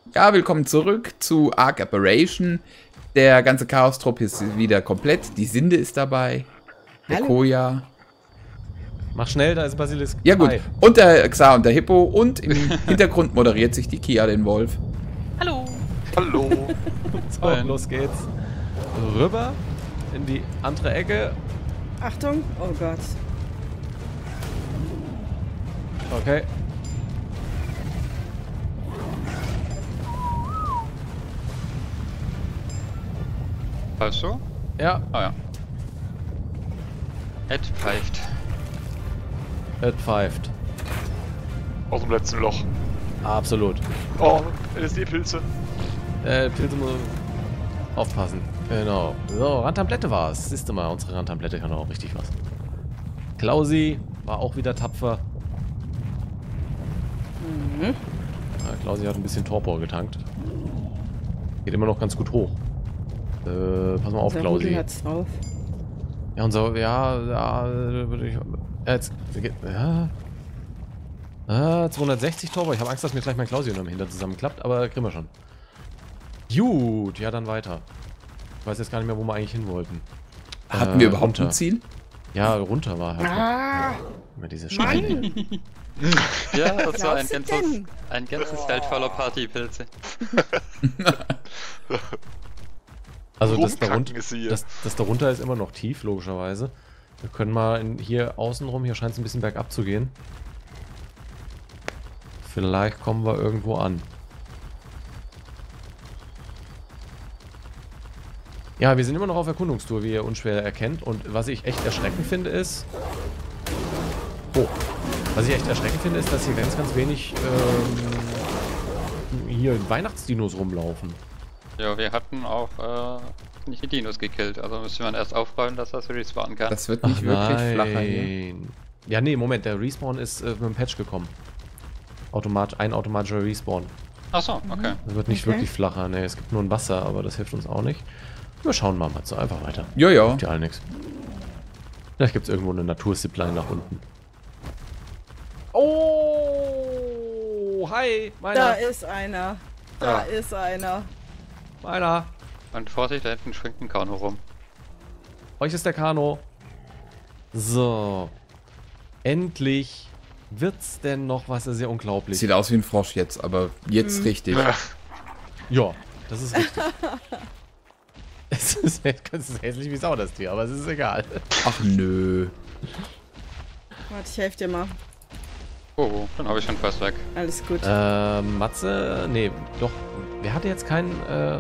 Ja, willkommen zurück zu Ark Operation. Der ganze Chaos-Trupp ist wieder komplett. Die Sinde ist dabei. Der Hallo. Koja. Mach schnell, da ist Basilisk. Ja gut. Hi. Und der Xa und der Hippo. Und im Hintergrund moderiert sich die Kia den Wolf. Hallo. Hallo. So, los geht's. Rüber in die andere Ecke. Achtung. Oh Gott. Okay. Weißt du? Ja, Ah ja. Ed pfeift. es pfeift. Aus dem letzten Loch. Absolut. Oh, LSD-Pilze. Pilze muss aufpassen. Genau. So, Rantablette war es. Siehst du mal, unsere Rantablette kann auch richtig was. Klausi war auch wieder tapfer. Ja, Klausi hat ein bisschen Torpor getankt. Geht immer noch ganz gut hoch. Pass mal auf, Unser Klausi. Rudel hat's drauf. Ja, und so, ja, würde ich. Jetzt. Ja. 260 Torpor. Ich habe Angst, dass mir gleich mein Klausi unterm Hintern zusammenklappt, aber kriegen wir schon. Gut, ja, dann weiter. Ich weiß jetzt gar nicht mehr, wo wir eigentlich hin wollten. Hatten wir überhaupt runter. ein Ziel? Ja, runter war halt. Ah, Immer diese Steine. Mann. Ja, das war glaubst du denn? ein ganzes Feld voller Partypilze. Also Rumkranken ist sie hier. das darunter ist immer noch tief, logischerweise. Wir können mal hier außen rum, hier scheint es ein bisschen bergab zu gehen. Vielleicht kommen wir irgendwo an. Ja, wir sind immer noch auf Erkundungstour, wie ihr unschwer erkennt. Und was ich echt erschreckend finde, ist... Oh. Was ich echt erschreckend finde, ist, dass hier ganz, ganz wenig hier Weihnachtsdinos rumlaufen. Ja, wir hatten auch nicht die Dinos gekillt, also müsste man erst aufräumen, dass das respawnen kann. Das wird nicht wirklich flacher hier. Ja, nee, Moment, der Respawn ist mit dem Patch gekommen. Ein automatischer Respawn. Achso, okay. Das wird nicht Okay. wirklich flacher, ne, es gibt nur ein Wasser, aber das hilft uns auch nicht. Wir schauen mal, Matze, einfach weiter. Ja, ja. Hilft ja all nix. Vielleicht gibt es irgendwo eine Natur-Zipline nach unten. Oh, hi, Da meiner, ist einer. Da ist einer. meiner. Und Vorsicht, da hinten schwingt ein Kano rum. Euch ist der Kano. So. Endlich wird's denn noch was, das ist ja unglaublich. Sieht aus wie ein Frosch jetzt, aber jetzt richtig. Ja, das ist richtig. Es ist hässlich wie Sau, das Tier, aber es ist egal. Ach nö. Warte, ich helfe dir mal. Oh, dann habe ich schon fast weg. Alles gut. Matze, nee, doch. Wer hatte jetzt keinen,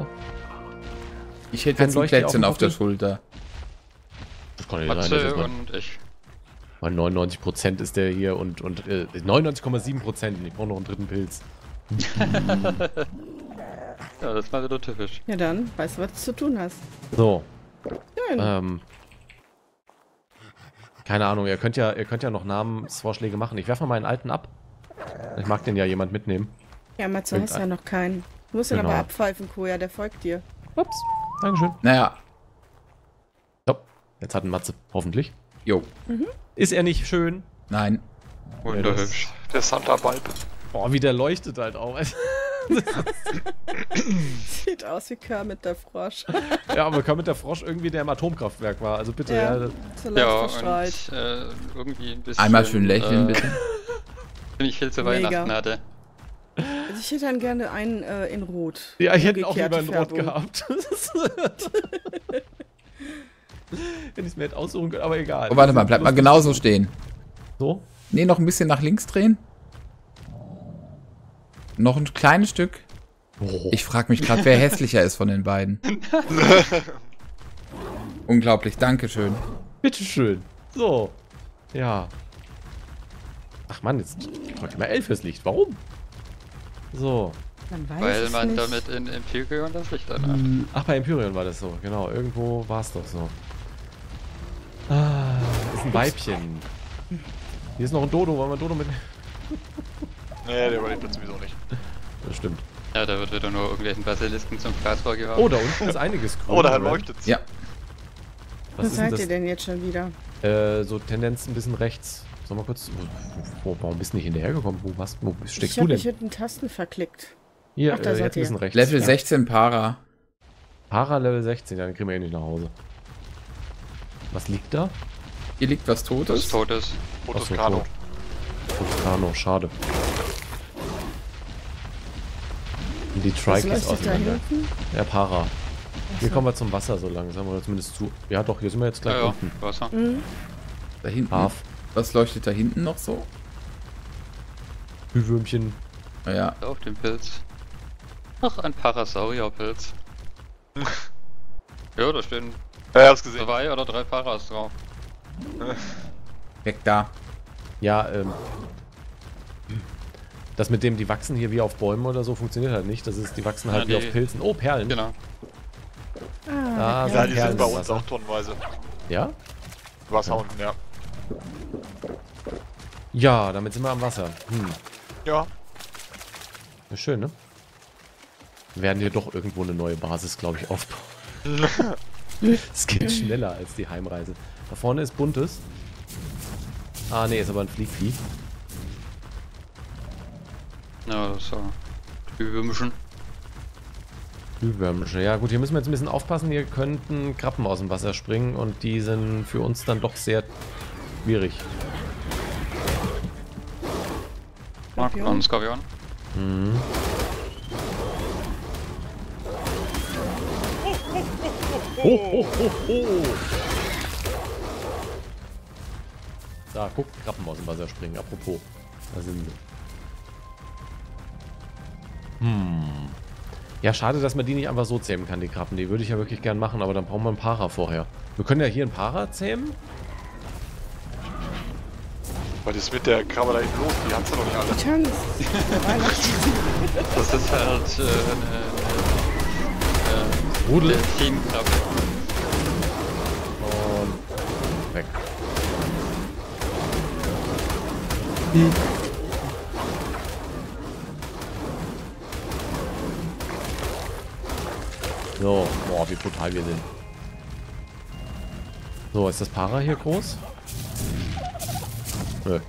Ich hätte Kein jetzt ein Leuchter Plätzchen auf dem auf der Kopf? Schulter. das kann ja sein, dass Matze jetzt mal, und ich. mal 99% ist der hier und 99,7%. Ich brauche noch einen dritten Pilz. Ja, das ist mal wieder typisch. Ja dann, weißt du, was du zu tun hast. So, Schön. keine Ahnung, ihr könnt ja noch Namensvorschläge machen. Ich werfe mal meinen alten ab. Ich mag den ja jemand mitnehmen. Ja, Matze, hast ja noch keinen. Du musst ihn Genau. aber abpfeifen, Koja, der folgt dir. Ups, Dankeschön. Naja, So, jetzt hat ein Matze, hoffentlich. jo. Ist er nicht schön? Nein. Wunderhübsch. Der Santa-Balb. Boah, wie der leuchtet halt auch. Sieht aus wie Kermit der Frosch. Ja, aber kam mit der Frosch irgendwie, der im Atomkraftwerk war. Also bitte, ja. so leicht Ja, verstrahlt. und irgendwie ein bisschen. Einmal schön lächeln, bitte. Wenn ich viel zu Mega. Weihnachten hatte. Also ich hätte dann gerne einen in Rot. Ja, ich hätte ihn auch Umgekehrte lieber in Rot Färbung. gehabt. Wenn ich es mir hätte aussuchen können, aber egal. Oh, warte mal, bleib mal genauso stehen. So? Nee, noch ein bisschen nach links drehen. Noch ein kleines Stück. Oh. Ich frage mich gerade, wer hässlicher ist von den beiden. Unglaublich, dankeschön. Bitteschön. So. Ja. Ach man, jetzt drück ich mal L fürs Licht. Warum? So. Man weiß Weil es man nicht. damit in Empyrean das Licht anhat. Ach, bei Empyrean war das so. Genau, irgendwo war es doch so. Ah, ist ein Weibchen. Hier ist noch ein Dodo. Wollen wir Dodo mit... Nee, der überlebt das sowieso nicht. Das stimmt. Ja, da wird wieder nur irgendwelchen Basilisken zum Fraß vorgeworfen. Oh, da unten ist einiges grün. Oh, da Red. leuchtet's. Ja. Was Wo ist denn seid ihr denn jetzt schon wieder? das? So Tendenz ein bisschen rechts. Sag mal kurz, warum bist du nicht hinterhergekommen? Wo steckst Ich du hab denn? mich mit den Tasten verklickt. Hier, Ach, da seid jetzt ein bisschen ihr. rechts. Level Ja. 16 Para. Para Level 16, ja, dann kriegen wir eh nicht nach Hause. Was liegt da? Hier liegt was Das Totes. tot ist. Fotos Ach so, Kano. Vulcano, schade. Und die Was Trikes leuchtet da auseinander. hinten? Ja, Para. Hier so. kommen wir zum Wasser so langsam, oder zumindest zu. Ja doch, hier sind wir jetzt gleich Ja, ja, unten. Wasser. Mhm. Da hinten. Haf, Was leuchtet da hinten noch so? Glühwürmchen. Ja. Auf dem Pilz. Ach, ein Parasaurierpilz. Ja, da stehen Ja, hab's gesehen. 2 oder 3 Paras drauf. Weg da. Ja, das mit dem, die wachsen hier wie auf Bäumen oder so, funktioniert halt nicht. Das ist, die wachsen halt Ja, wie die- auf Pilzen. Oh, Perlen. Genau. Ah, ja. Ja, die Perlen sind bei im uns Wasser. auch tonnenweise. Ja? Wasser unten, ja. Ja, damit sind wir am Wasser. Ja. Ja, schön, ne? Wir werden hier doch irgendwo eine neue Basis, glaube ich, aufbauen. Es geht schneller als die Heimreise. Da vorne ist Buntes. Ah, nee, ist aber ein Fliegvieh. Ja, so. Glühwürmchen. Glühwürmchen. Ja gut, hier müssen wir jetzt ein bisschen aufpassen. Hier könnten Krabben aus dem Wasser springen und die sind für uns dann doch sehr schwierig. Skorpion. Und Skorpion. Mhm. Ho, ho, ho, ho. Da, guck, Krabben aus dem Wasser springen. Apropos. Da sind sie. Ja, schade, dass man die nicht einfach so zähmen kann, die Krabben. Die würde ich ja wirklich gern machen, aber dann brauchen wir einen Para vorher. Wir können ja hier einen Para zähmen. Was ist mit der Krabbe da hinten los? Die hat's ja noch nicht alle. Die tanzt. Weihnachten. Das ist halt Rudel. Delfinkrabbe. Und weg. So, boah, wie brutal wir sind. So, ist das Para hier groß? Nö.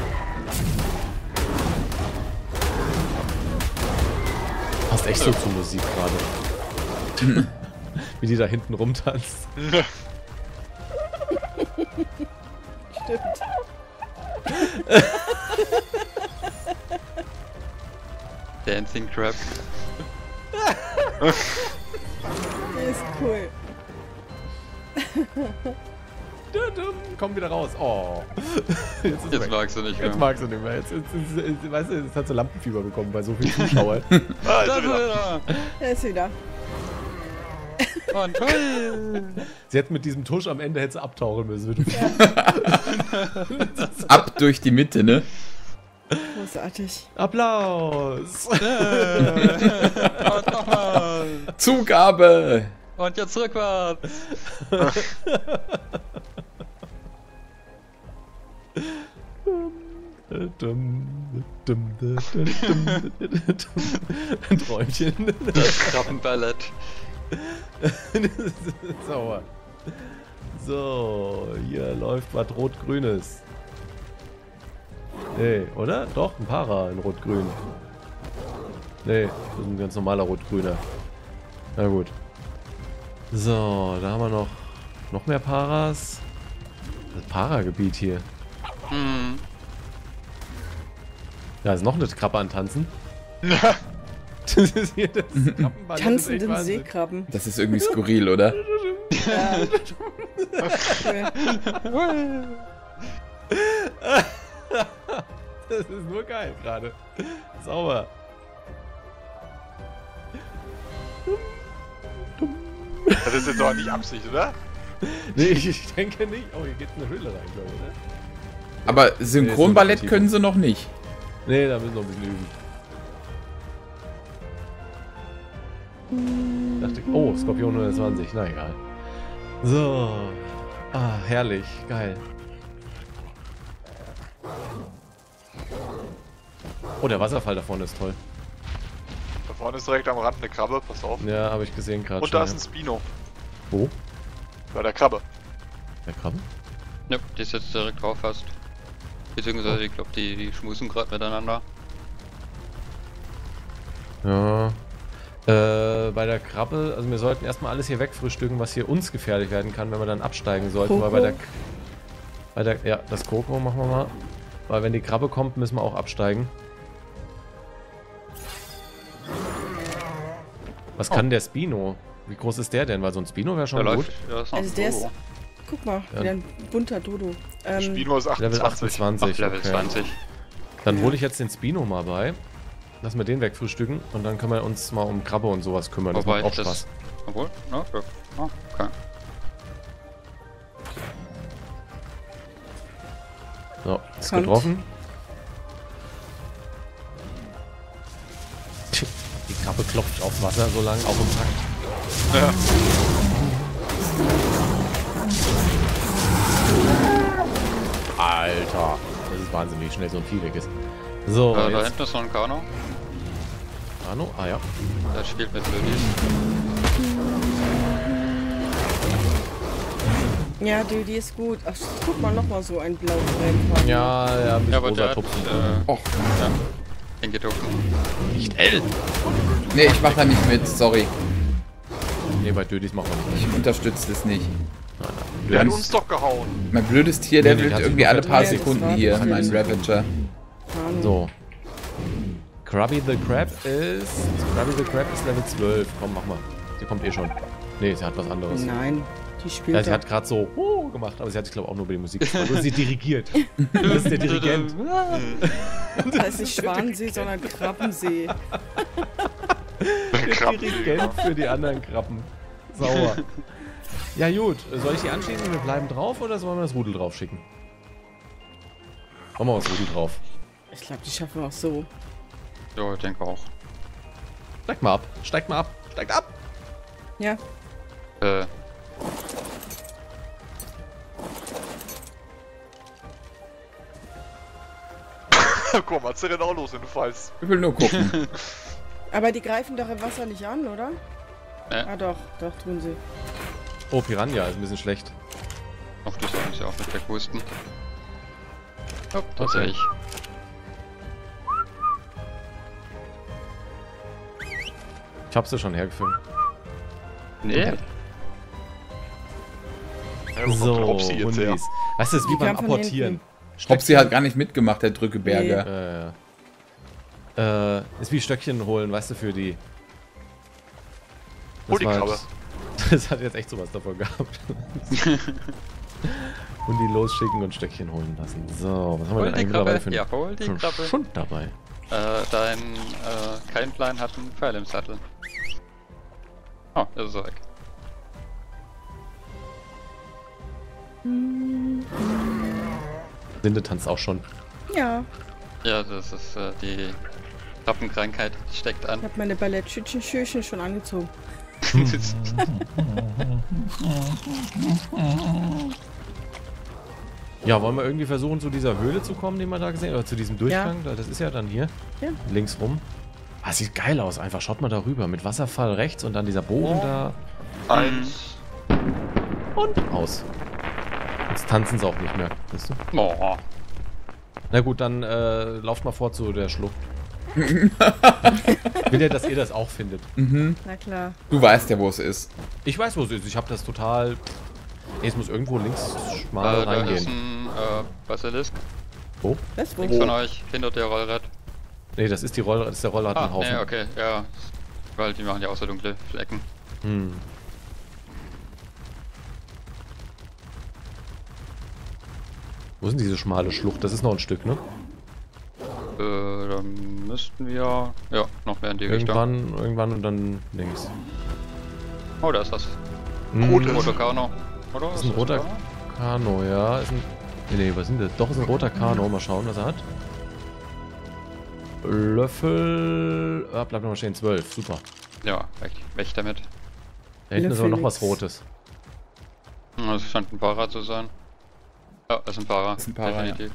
Passt echt so zur Musik gerade. Wie die da hinten rumtanzt. Stimmt. Dancing Crab. Der ist cool. Komm wieder raus. Oh. Jetzt, ist Jetzt weg. magst du nicht mehr. Jetzt magst du nicht mehr. Jetzt, weißt du, jetzt hat sie Lampenfieber bekommen bei so vielen Zuschauern. Ah, Da ist ist er wieder. er Der ist wieder. wieder. Und toll. Sie hätte mit diesem Tusch am Ende hätte sie abtauchen müssen. Ab durch die Mitte, ne? Großartig. Applaus! Und nochmal. Zugabe! Und jetzt rückwärts. Ein Träumchen. Das Krabbenballett. Sauer. So, hier läuft was Rot-Grünes. Nee, oder? Doch, ein Para in Rot-Grün. Nee, das ist ein ganz normaler Rot-Grüner. Na gut. So, da haben wir noch mehr Paras. Das Para-Gebiet hier. Hm. Da ist noch eine Krabbe an Tanzen. Das ist hier das Krabbenballett. Das ist echt Tanzenden Wahnsinn. Seekrabben. Das ist irgendwie skurril, oder? Ja. Cool. Das ist nur geil gerade. Sauber. Das ist jetzt doch nicht Absicht, oder? Nee, ich denke nicht. Oh, hier geht eine Höhle rein, glaube ich, ne? Aber Synchronballett können sie noch nicht. Nee, da müssen wir noch ein bisschen üben. Dachte ich, oh, Skorpion 120, na egal. So. Ah, herrlich, geil. Oh, der Wasserfall da vorne ist toll. Da vorne ist direkt am Rand eine Krabbe, pass auf. Ja, habe ich gesehen gerade. Und da ist ein Spino. Wo? Bei der Krabbe. Der Krabbe? Ja, die ist jetzt direkt drauf fast. Beziehungsweise, ich glaube, die schmusen gerade miteinander. Ja. Bei der Krabbe, also wir sollten erstmal alles hier wegfrühstücken, was hier uns gefährlich werden kann, wenn wir dann absteigen sollten. Koko. Weil ja, das Koko machen wir mal. Weil wenn die Krabbe kommt, müssen wir auch absteigen. Was kann der Spino? Wie groß ist der denn? Weil so ein Spino wäre schon Der gut. läuft. Ja, ist noch Also ein der ist. Dodo. Guck mal, Ja. wieder ein bunter Dodo. Spino ist 28. Level 28. Ach, Level okay. 20. Dann hole ich jetzt den Spino mal bei. Lass wir den wegfrühstücken und dann können wir uns mal um Krabbe und sowas kümmern. Das Wobei macht auch das. Spaß. Obwohl? Ja, ja. Ah, okay. So, ist Kommt. getroffen. Die Krabbe klopft aufs Wasser so lang, auch im Takt. Ja. Alter, das ist Wahnsinn, wie schnell so ein Vieh weg ist. So, Da jetzt hinten ist noch ein Kano. Arno, ah ja. Der spielt mit Lillis. Ja, die ist gut. Ach, guck mal, nochmal so ein blaues Rennfahrer. Ja, ein bisschen Ja, aber der rosa hat. Tupfen. Och, Ja. Den gedruckt. Nicht L. nee, ich mach da nicht mit, sorry. Nee, bei Dödis machen wir nicht. Ich unterstütze das nicht. Der hat uns doch gehauen. Mein blödes Tier Nee, levelt die hat irgendwie sich alle nur paar fertig- Sekunden Ja, das hier, war mein das. Ravager. So. Krabby the Crab ist Level 12. Komm, mach mal. Sie kommt eh schon. Nee, sie hat was anderes. Nein, die spielt Ja, sie doch. hat gerade so gemacht, aber sie hat sich glaube auch nur über die Musik gesprochen. Und sie dirigiert. Das ist der Dirigent. Das heißt nicht Schwanensee, sondern Krabbensee. Der Krabben. Dirigent für die anderen Krabben. Sauer. Ja gut, soll ich die anschließen und wir bleiben drauf oder sollen wir das Rudel drauf schicken? Machen wir das Rudel drauf. Ich glaube, die schaffen wir auch so. Ja, ich denke auch. Steigt mal ab, steigt mal ab, steigt ab! Ja, Komm, was ist denn auch los, wenn du fallst? Ich will nur gucken. aber die greifen doch im Wasser nicht an, oder? Nee. Ah doch, doch tun sie. Oh, Piranha ist ein bisschen schlecht. Auch die sollen sie auch mit weghusten. Oh, tatsächlich. Ich hab sie schon hergefilmt. Nee. Ja, wo kommt der Hopsi jetzt her? Hundis. Weißt du, das ist wie Die beim kam von Apportieren. Hopsi hat gar nicht mitgemacht, der Drückeberger. Ist wie Stöckchen holen, weißt du, für die. Hol die war Krabbe. jetzt- Das hat jetzt echt sowas davon gehabt. Und die losschicken und Stöckchen holen lassen. So, was haben wir Hol denn die eigentlich mittlerweile Krabbe. für Ja, hol die einen Krabbe. Schund dabei? Dein Kein hat einen Pfeil im Sattel. Oh, das ist er weg. Linde tanzt auch schon. Ja, Ja, das ist die Krabbenkrankheit steckt ich an. habe meine Ballettschüchen schon angezogen. Ja, wollen wir irgendwie versuchen, zu dieser Höhle zu kommen, die wir da gesehen haben? Oder zu diesem Durchgang? Das ist ja dann hier. Ja. Links rum. Ah, sieht geil aus. Einfach schaut mal da rüber. Mit Wasserfall rechts und dann dieser Bogen da. Eins. Und aus. Jetzt tanzen sie auch nicht mehr. Weißt du? Oh, Na gut, dann lauft mal vor zu der Schlucht. Will ja, dass ihr das auch findet. Na klar. Du weißt ja, wo es ist. Ich weiß, wo es ist. Ich habe das total... Nee, es muss irgendwo links schmal da ist reingehen. ein Basilisk. Wo? Das wo? Links von euch, hinter der Rollrad. Nee, das ist die Rolle, das ist der Rollladenhaufen. Nee, okay, ja. Weil die machen ja auch so dunkle Flecken. Hm. Wo ist denn diese schmale Schlucht? Das ist noch ein Stück, ne? Dann müssten wir... Ja, noch mehr in die Richtung. Irgendwann und dann links. Oh, da ist was. Rotes. Roter Kano. Oder? Das ist ein roter Kano, ja. Ist ein... Nee, was sind das? Doch, ist ein roter Kano. Mal schauen, was er hat. Löffel... Ah, bleibt noch mal stehen. 12. Super. Ja, weg damit. Da hinten ist aber noch Löffel was nix. Rotes. Das scheint ein Para zu sein. Ja, das ist ein Para. Das ist ein Para, ja. definitiv.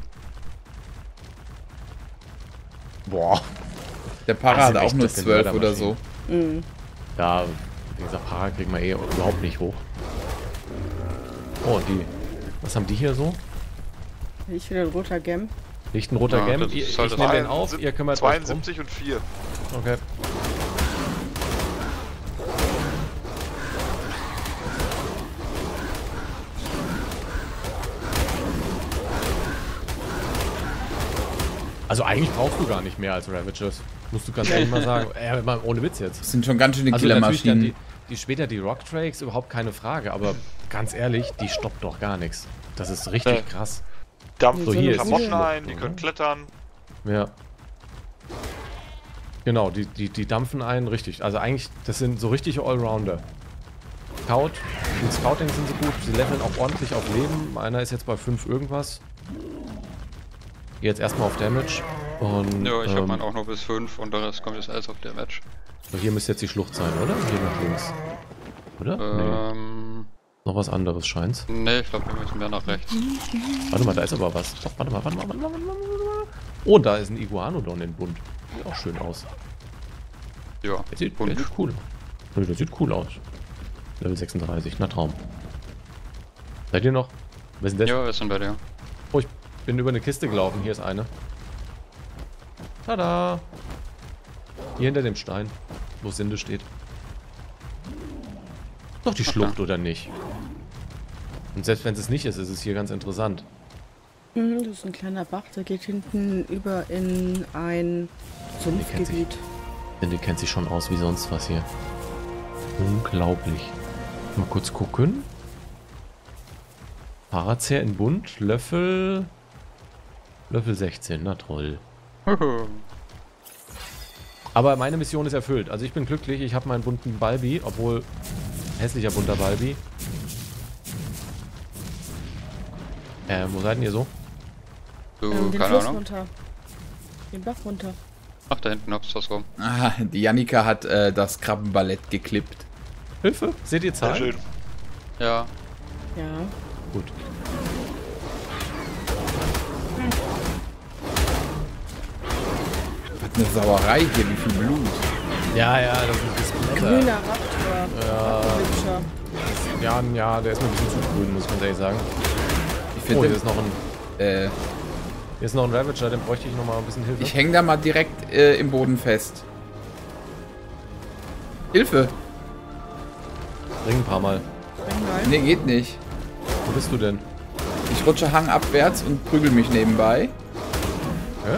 Boah. Der Para Das hat sind auch echt nur das sind 12 oder Mördermaschinen. so. Mhm. Ja, wie gesagt, Para kriegen wir eh überhaupt nicht hoch. Oh, und die... Was haben die hier so? Ich will ein roter Gem. Liegt ein roter Ja, Gem. das Ich sollte nehme den Zwei- auf, ihr kümmert euch drum. 72 und 4. Okay. Also eigentlich brauchst du gar nicht mehr als Ravagers. Musst du ganz ehrlich mal sagen. Mal ohne Witz jetzt. Das sind schon ganz schöne Also natürlich dann Killermaschinen. die später die Rock Drakes, überhaupt keine Frage. Aber ganz ehrlich, die stoppt doch gar nichts. Das ist richtig krass. Dampfen So, so hier ist Klamotten die ein, die Schlucht, können ne? klettern. Ja. Genau, die dampfen ein, richtig. Also eigentlich, das sind so richtige Allrounder. Scout, im Scouting sind sie gut, sie leveln auch ordentlich auf Leben. Einer ist jetzt bei 5 irgendwas. Jetzt erstmal auf Damage. Und, Ja, ich hab meinen auch nur bis 5 und der Rest kommt jetzt alles auf Damage. so hier müsste jetzt die Schlucht sein, oder? Hier nach links. Oder? Nee. Noch was anderes scheint's. Nee, ich glaube, wir müssen mehr nach rechts. Warte mal, da ist aber was. Doch, warte mal. Oh, da ist ein Iguanodon in bunt. Sieht auch schön aus. Ja, Der sieht cool aus. Nö, der sieht cool aus. Level 36, na Traum. Seid ihr noch? Wer ist denn das? Ja, wir sind bei dir. Oh, ich bin über eine Kiste gelaufen. Hier ist eine. Tada! Hier hinter dem Stein, wo Sinde steht. Doch die Schlucht, oder nicht? Und selbst wenn es nicht ist, ist es hier ganz interessant. Das ist ein kleiner Bach, der geht hinten über in ein Sumpfgebiet. Sinde kennt sich schon aus wie sonst was hier. Unglaublich. Mal kurz gucken. Parazer in bunt, Löffel 16, na toll. Aber meine Mission ist erfüllt. Also ich bin glücklich, ich habe meinen bunten Balbi, obwohl hässlicher bunter Balbi. Wo seid ihr so? Den Keine Fluss Ahnung. runter. Den Bach runter. Ach, da hinten hab's was rum. Ah, die Jannika hat das Krabbenballett geklippt. Hilfe, seht ihr Sehr Zahlen? schön. Ja, Ja. Gut. Was eine Sauerei hier, wie viel Blut. Ja, das ist das Blätter. Grüner Raptor. Raptorwitscher. Ja, der ist mir ein bisschen zu grün, muss ich ganz ehrlich sagen. Ich Oh, finde, hier ist noch ein, äh, hier ist noch ein Ravager, den bräuchte ich noch mal ein bisschen Hilfe. ich hänge da mal direkt im Boden fest. Hilfe! Bring ein paar Mal. Nein. Nee, geht nicht. Wo bist du denn? Ich rutsche hangabwärts und prügel mich nebenbei. Hä?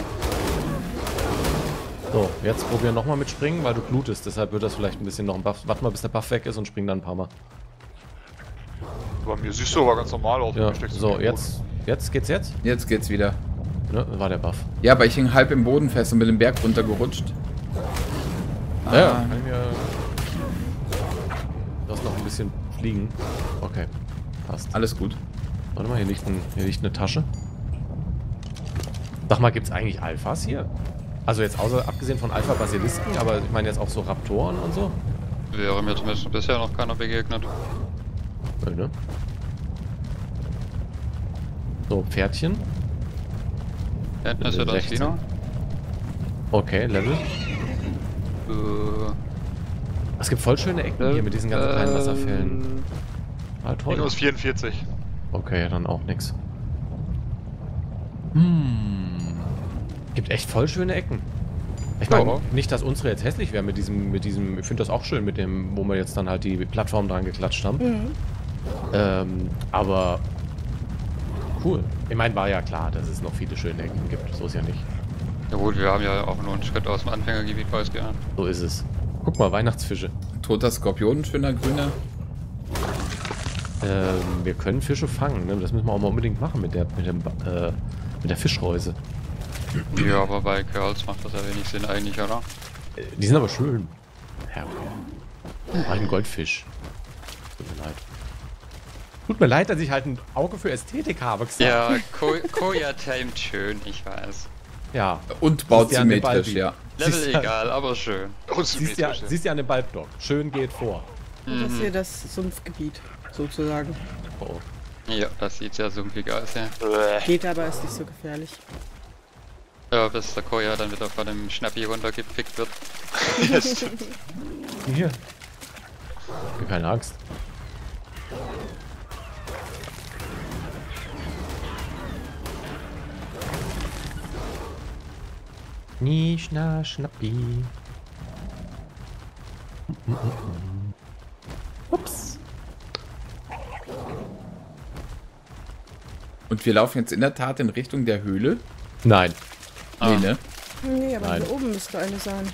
So, jetzt probieren nochmal mit Springen, weil du blutest. Deshalb wird das vielleicht ein bisschen noch ein Buff. Warte mal, bis der Buff weg ist und spring dann ein paar Mal. Bei mir siehst du aber ganz normal aus. Ja, Mir steckst du so, in den jetzt geht's jetzt? Jetzt geht's wieder. Ne, war der Buff. Ja, aber ich hing halb im Boden fest und bin den Berg runtergerutscht. Ja, kann ich mir... Du hast noch ein bisschen fliegen. Okay, passt. Alles gut. Warte mal, hier liegt eine Tasche. Sag mal, gibt's eigentlich Alphas hier? Also jetzt abgesehen von Alpha-Basilisken, aber ich meine jetzt auch so Raptoren und so? wäre mir zumindest bisher noch keiner begegnet. Nö, ne? So, Pferdchen. Da hinten ist ja das 16. Kino. Okay, Level. Es gibt voll schöne Ecken hier mit diesen ganzen kleinen Wasserfällen. Ah, toll. Minus 44. Okay, ja, dann auch nix. Gibt echt voll schöne Ecken. Ich meine, Ja. nicht, dass unsere jetzt hässlich wäre mit diesem, ich finde das auch schön mit dem, wo wir jetzt dann halt die Plattform dran geklatscht haben. Aber cool. Ich meine, war ja klar, dass es noch viele schöne Ecken gibt. So ist ja nicht. Ja gut, wir haben ja auch nur einen Schritt aus dem Anfängergebiet rausgegangen. So ist es. Guck mal, Weihnachtsfische. Toter Skorpion, schöner grüner. Wir können Fische fangen, ne? Das müssen wir auch mal unbedingt machen mit der Fischreuse. Ja, aber bei Curls macht das ja wenig Sinn eigentlich, oder? Die sind aber schön. Ja, okay. Ein Goldfisch. Tut mir leid. Tut mir leid, dass ich halt ein Auge für Ästhetik habe, gesagt. Ja, Koya timet schön, ich weiß. Ja. Und baut Siehst du an dem symmetrisch, Balbi? ja. Level Siehst du- egal, aber schön. Und Siehst ja an dem Balbdog. Schön geht vor. Das ist hier das Sumpfgebiet, sozusagen. Oh. Ja, das sieht sehr sumpfig aus, ja. Geht aber, ist nicht so gefährlich. Ja, bis der Koya dann wieder von dem Schnappi runtergepickt wird. Hier. Keine Angst. Nie schna schnappi. Ups. Und wir laufen jetzt in der Tat in Richtung der Höhle. Nein. Nee, ne? Nee, aber Nein. hier oben müsste eine sein.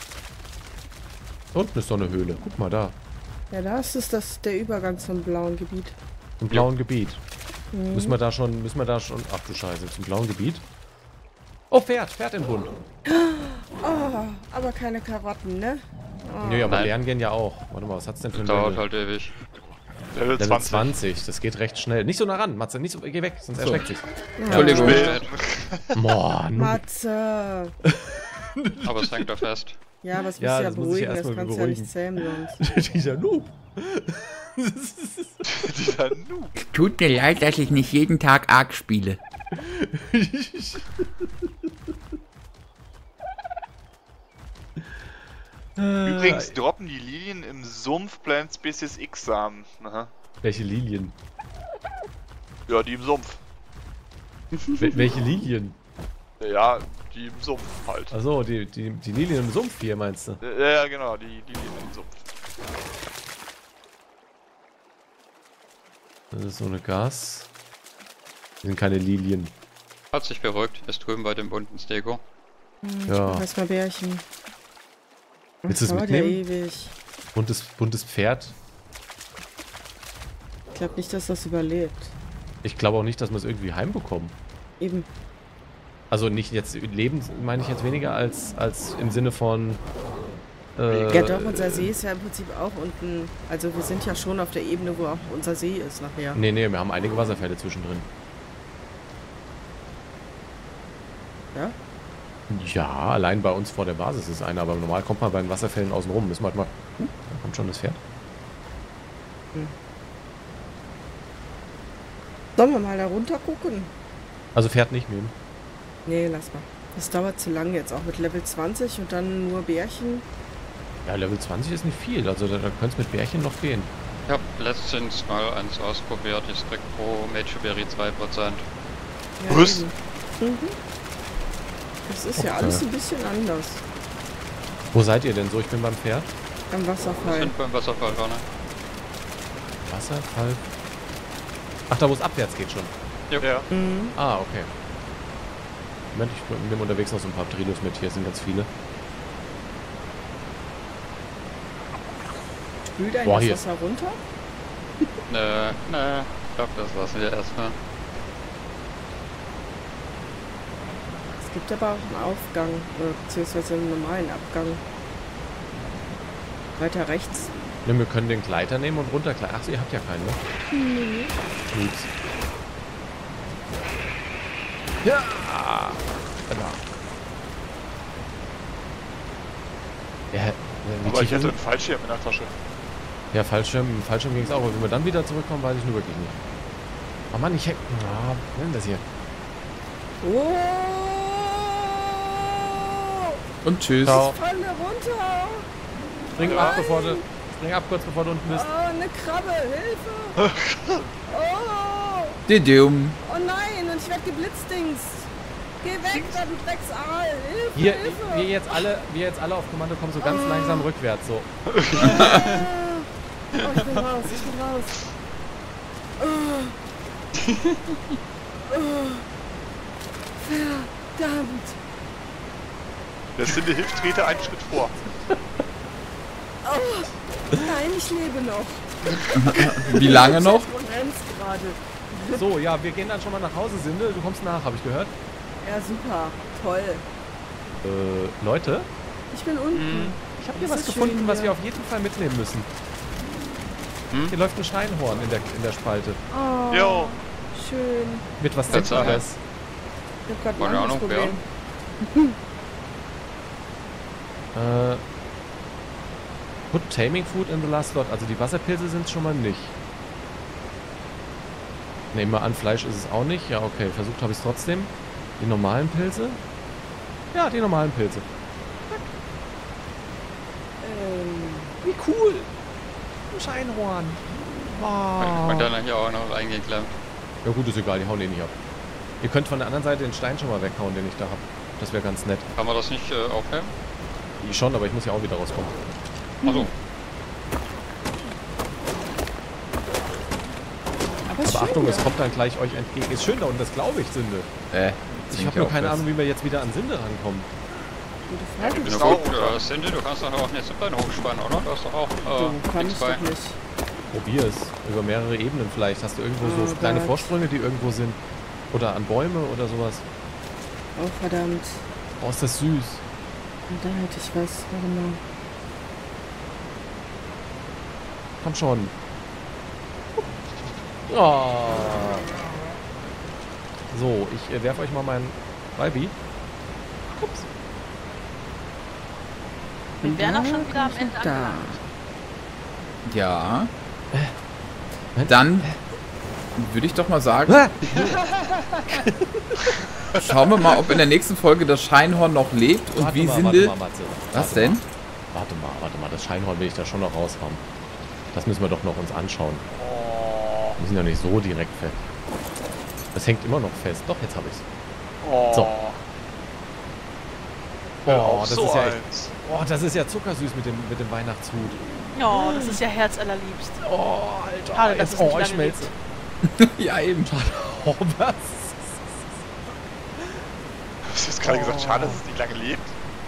Da unten ist doch eine Höhle. Guck mal da. Ja, da ist es der Übergang zum blauen Gebiet. Im blauen Gebiet. Müssen wir da schon... Ach du Scheiße, zum blauen Gebiet? Oh, Pferd im Bund. Oh, aber keine Karotten, ne? Oh. Nee, aber Nein. lernen gehen ja auch. Warte mal, was hat's denn für ein Dauert Level? halt ewig. Level Level 20. 20, das geht recht schnell. Nicht so nah ran, Matze, nicht so, geh weg, sonst erschreckt sich. Entschuldigung. Boah, Matze! Aber es hängt da fest. Ja, aber es muss Ja, ja das muss ich beruhigen, das erstmal kannst du ja beruhigen. nicht zähmen sonst. Dieser Noob. Dieser Noob. Tut mir leid, dass ich nicht jeden Tag Ark spiele. Übrigens droppen die Lilien im Sumpf Plant Species X Samen. Aha. Welche Lilien? Ja, die im Sumpf. Welche Lilien? Ja, die im Sumpf halt. Achso, die Lilien im Sumpf hier, meinst du? Ja, genau, die Lilien im Sumpf. Das ist so eine Gas. Das sind keine Lilien. Hat sich beruhigt, ist drüben bei dem bunten Stego. Ja. Weiß mal Bärchen. Willst du es Das dauert ja mitnehmen? ewig. Buntes Pferd. Ich glaube nicht, dass das überlebt. Ich glaube auch nicht, dass wir es irgendwie heimbekommen. Eben. Also nicht jetzt leben, meine ich jetzt weniger als im Sinne von... Ja doch, unser See ist ja im Prinzip auch unten. Also wir sind ja schon auf der Ebene, wo auch unser See ist nachher. Nee, wir haben einige Wasserfälle zwischendrin. Ja? Ja, allein bei uns vor der Basis ist einer, aber normal kommt man bei den Wasserfällen außen rum. Müssen wir halt mal... da kommt schon das Pferd. Sollen wir mal da runter gucken? Also Pferd nicht nehmen. Nee, lass mal. Das dauert zu lang jetzt, auch mit Level 20 und dann nur Bärchen. Ja, Level 20 ist nicht viel, also da könnte es mit Bärchen noch gehen. Ich hab letztens mal eins ausprobiert, ich krieg pro Mageberry 2%. Ja, Was? eben. Mhm. Das ist ja Okay. alles ein bisschen anders. Wo seid ihr denn so? Ich bin beim Pferd. Am Wir Wasserfall. sind beim Wasserfall vorne. Wasserfall. Ach, da wo es abwärts geht schon. Ja. Mhm. Ah, okay. Moment, ich nehme unterwegs noch so ein paar Trilos mit. Hier sind ganz viele. Spült ein Boah, das hier. Wasser runter? Ne, ich glaube, das lassen wir erstmal. Es gibt aber auch einen Aufgang, beziehungsweise einen normalen Abgang. Weiter rechts. Ne, wir können den Gleiter nehmen und runtergleiten. Ach so, ihr habt ja keinen, ne? Mhm. Ups. Ja! Da. Ja, wie Aber ich tief hatte ist einen Fallschirm in der Tasche. ja, Fallschirm ging es auch. Aber wenn wir dann wieder zurückkommen, weiß ich nur wirklich nicht. Oh Mann, ich heck... Ah, was ist denn das hier? Oh! Und tschüss. Ciao. Falle runter! Spring ab, kurz bevor du unten bist. Oh, eine Krabbe! Hilfe! Oh! Didum. Oh nein! Und ich werde geblitzdings! Geh weg, da du Drecksaal! Hilfe! Hier, Hilfe! wir jetzt alle auf Kommando kommen so ganz langsam rückwärts. So. Oh, ich bin raus! Ich bin raus! Verdammt! Der Sinde hilft, trete einen Schritt vor. Oh, nein, ich lebe noch. Wie lange noch? Und rennst gerade. So, ja, wir gehen dann schon mal nach Hause, Sinde. Du kommst nach, habe ich gehört. Ja, super. Toll. Leute, Ich bin unten. ich habe hier Das was ist gefunden, schön was hier. wir auf jeden Fall mitnehmen müssen. Hier läuft ein Steinhorn in der Spalte. Oh, Jo. schön. Mit was Tatsache. Zentrales. Ich hab grad Wollen ein wir auch anderes noch Problem. Put Taming Food in the last slot. Also die Wasserpilze sind es schon mal nicht. Nehmen wir an, Fleisch ist es auch nicht. Ja, okay. Versucht habe ich es trotzdem. Die normalen Pilze? Ja, die normalen Pilze. Wie cool. Ein Scheinhorn. Wow. Und dann hier auch noch reingeklemmt. Ja gut, ist egal. Die hauen eh nicht ab. Ihr könnt von der anderen Seite den Stein schon mal weghauen, den ich da habe. Das wäre ganz nett. Kann man das nicht aufheben? Ich schon, aber ich muss ja auch wieder rauskommen. Achso. Aber, ist Aber schön Achtung, hier. es kommt dann gleich euch entgegen. Ist schön da unten, das glaube ich, Sinde. Ich habe nur keine Ahnung, wie wir jetzt wieder an Sinde rankommen. Gute Frage. Na gut, Cindy, du kannst doch auch eine Zipline hochspannen, oder? Du hast doch auch Du kann ich X2. doch nicht. Probier es. Über mehrere Ebenen vielleicht. Hast du irgendwo so Oh kleine Gott. Vorsprünge, die irgendwo sind? Oder an Bäume oder sowas? Oh, verdammt. Oh, ist das süß. Und da hätte ich was. Warte mal. Komm schon. Oh. So, ich werfe euch mal meinen Balbi. Ups. Wir wären auch schon wieder am Ende Da. angelangt. Ja. Dann würde ich doch mal sagen, schauen wir mal, ob in der nächsten Folge das Scheinhorn noch lebt und wie Sinde... Matze. Was denn? Warte mal, das Scheinhorn will ich da schon noch raus haben. Das müssen wir doch noch uns anschauen. Wir sind ja nicht so direkt fest. Das hängt immer noch fest. Doch, jetzt habe ich's. Oh. So. Oh, das so ist ja echt, eins. oh, das ist ja zuckersüß mit dem Weihnachtshut. Ja, das ist ja herzallerliebst. Oh, Alter. Schade, dass es nicht lange schmelzt. Ja, eben. Oh, was? Hast du jetzt gerade gesagt, schade, dass es nicht lange lebt?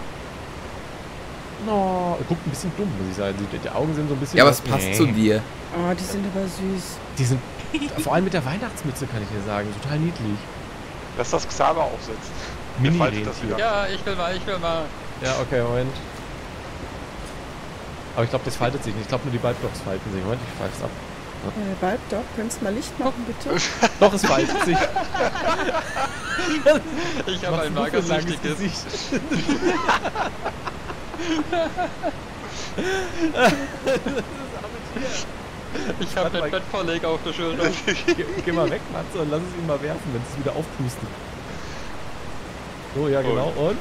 No, er guckt ein bisschen dumm, muss ich sagen. Die Augen sind so ein bisschen... Ja, aber es passt zu dir. Oh, die sind aber süß. Die sind, vor allem mit der Weihnachtsmütze, kann ich dir sagen, total niedlich. Dass das Xaver aufsetzt. Der faltet das wieder. Ja, ich will mal. Ja, okay, Moment. Aber ich glaube, das faltet sich nicht. Ich glaube, nur die Bulbblocks falten sich. Moment, ich pfeif's ab. Balb, doch, könntest du mal Licht machen, bitte? Doch, es faltet sich. Ich habe ein magersüchtiges Gesicht. Ich habe den Bettvorleger auf der Schulter. Geh mal weg, Matze, und lass es ihn mal werfen, wenn es wieder aufpusten. So, ja genau, und?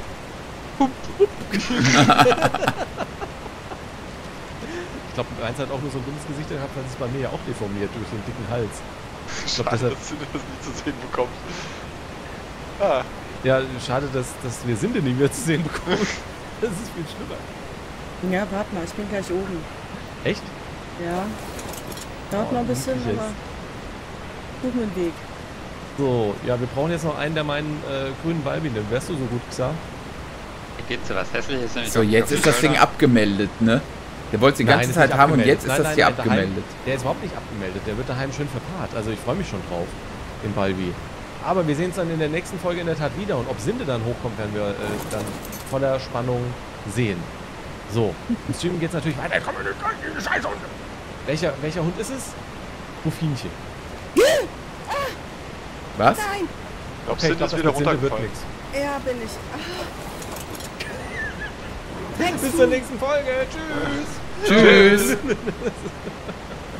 Ich glaube, eins hat auch nur so ein dummes Gesicht gehabt, weil es bei mir ja auch deformiert durch den dicken Hals. Ich glaub, Schade, deshalb, dass du das nicht zu sehen bekommst. Ah, ja, schade, dass wir Sinde nie mehr zu sehen bekommen. Das ist viel schlimmer. Ja, warte mal, ich bin gleich oben. Echt? Ja. Dauert noch ein bisschen, niedlich aber such mir einen Weg. So, ja, wir brauchen jetzt noch einen, der meinen grünen Balbi nimmt. Wärst du so gut, Xa? Hier geht's so was Hässliches. nämlich So, auf- jetzt auf ist die das Ding Schulter. abgemeldet, ne? Der wollte es die Nein, ganze ist Zeit nicht haben und abgemeldet. jetzt ist das hier daheim- abgemeldet. Der ist überhaupt nicht abgemeldet. Der wird daheim schön verpaart. Also ich freue mich schon drauf, den Balbi. Aber wir sehen es dann in der nächsten Folge in der Tat wieder. Und ob Sinde dann hochkommt, werden wir dann voller Spannung sehen. So, im Stream geht es natürlich weiter. Komm, diese Scheißhunde! Welcher Hund ist es? Ruffinchen. Was? Nein! ich glaube, Okay, Sinde ich glaube, ist wieder das mit Sinde wird runtergefallen. nichts. Ja, bin ich. Ah. Bis zur nächsten Folge. Tschüss. Tschüss.